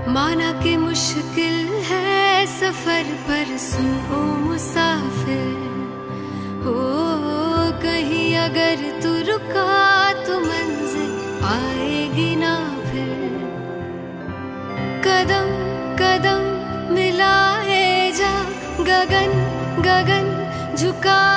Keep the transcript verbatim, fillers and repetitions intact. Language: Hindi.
माना कि मुश्किल है सफर पर सुन ओ मुसाफिर, हो कहीं अगर तू रुका तो मंजिल आएगी ना फिर। कदम कदम मिलाए जा, गगन गगन झुका